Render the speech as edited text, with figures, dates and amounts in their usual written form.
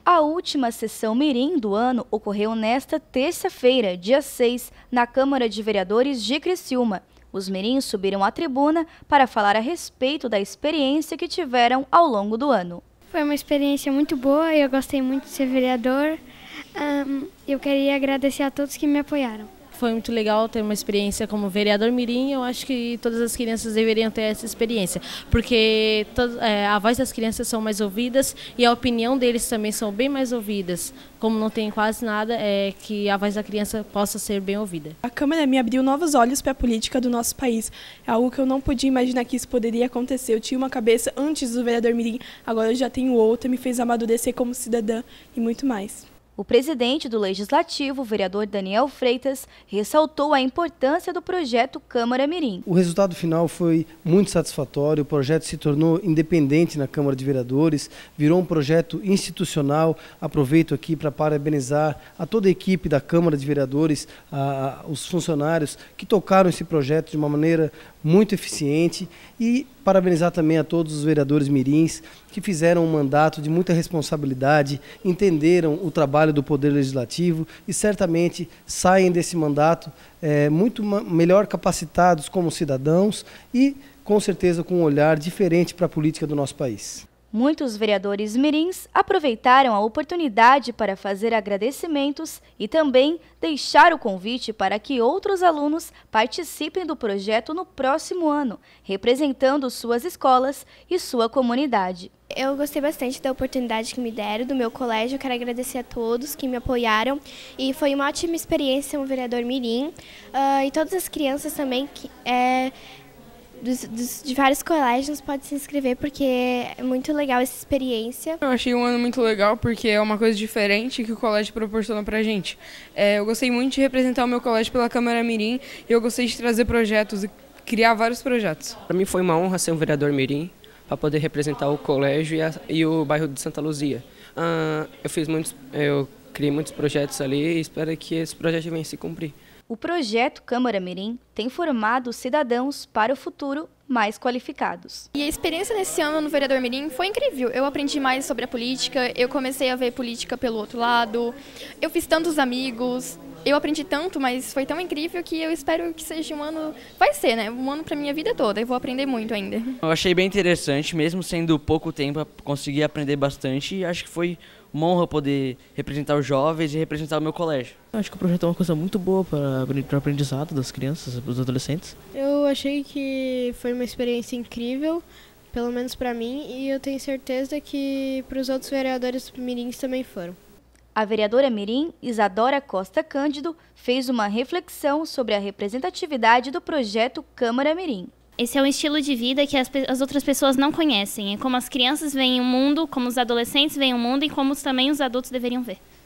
A última sessão mirim do ano ocorreu nesta terça-feira, dia 6, na Câmara de Vereadores de Criciúma. Os mirins subiram à tribuna para falar a respeito da experiência que tiveram ao longo do ano. Foi uma experiência muito boa, eu gostei muito de ser vereador. Eu queria agradecer a todos que me apoiaram. Foi muito legal ter uma experiência como vereador mirim. Eu acho que todas as crianças deveriam ter essa experiência, porque a voz das crianças são mais ouvidas e a opinião deles também são bem mais ouvidas. Como não tem quase nada, que a voz da criança possa ser bem ouvida. A Câmara me abriu novos olhos para a política do nosso país. É algo que eu não podia imaginar que isso poderia acontecer. Eu tinha uma cabeça antes do vereador mirim, agora eu já tenho outra, me fez amadurecer como cidadã e muito mais. O presidente do Legislativo, o vereador Daniel Freitas, ressaltou a importância do projeto Câmara Mirim. O resultado final foi muito satisfatório, o projeto se tornou independente na Câmara de Vereadores, virou um projeto institucional. Aproveito aqui para parabenizar a toda a equipe da Câmara de Vereadores, os funcionários que tocaram esse projeto de uma maneira muito eficiente, e parabenizar também a todos os vereadores mirins que fizeram um mandato de muita responsabilidade, entenderam o trabalho do Poder Legislativo e certamente saem desse mandato muito melhor capacitados como cidadãos e com certeza com um olhar diferente para a política do nosso país. Muitos vereadores mirins aproveitaram a oportunidade para fazer agradecimentos e também deixar o convite para que outros alunos participem do projeto no próximo ano, representando suas escolas e sua comunidade. Eu gostei bastante da oportunidade que me deram, do meu colégio. Eu quero agradecer a todos que me apoiaram e foi uma ótima experiência ser um vereador mirim, e todas as crianças também de vários colégios podem se inscrever, porque é muito legal essa experiência. Eu achei um ano muito legal porque é uma coisa diferente que o colégio proporciona pra gente. Eu gostei muito de representar o meu colégio pela Câmara Mirim e eu gostei de trazer projetos e criar vários projetos. Para mim foi uma honra ser um vereador mirim, para poder representar o colégio e o bairro de Santa Luzia. Eu criei muitos projetos ali e espero que esse projeto venha se cumprir. O projeto Câmara Mirim tem formado cidadãos para o futuro mais qualificados. E a experiência nesse ano no vereador mirim foi incrível. Eu aprendi mais sobre a política, eu comecei a ver política pelo outro lado, eu fiz tantos amigos, eu aprendi tanto, mas foi tão incrível que eu espero que seja um ano, vai ser, né? Um ano para minha vida toda, eu vou aprender muito ainda. Eu achei bem interessante, mesmo sendo pouco tempo, consegui aprender bastante e acho que foi uma honra poder representar os jovens e representar o meu colégio. Eu acho que o projeto é uma coisa muito boa para o aprendizado das crianças, dos adolescentes. Eu achei que foi uma experiência incrível, pelo menos para mim, e eu tenho certeza que para os outros vereadores mirins também foram. A vereadora mirim, Isadora Costa Cândido, fez uma reflexão sobre a representatividade do projeto Câmara Mirim. Esse é um estilo de vida que as outras pessoas não conhecem. É como as crianças veem o mundo, como os adolescentes veem o mundo e como também os adultos deveriam ver.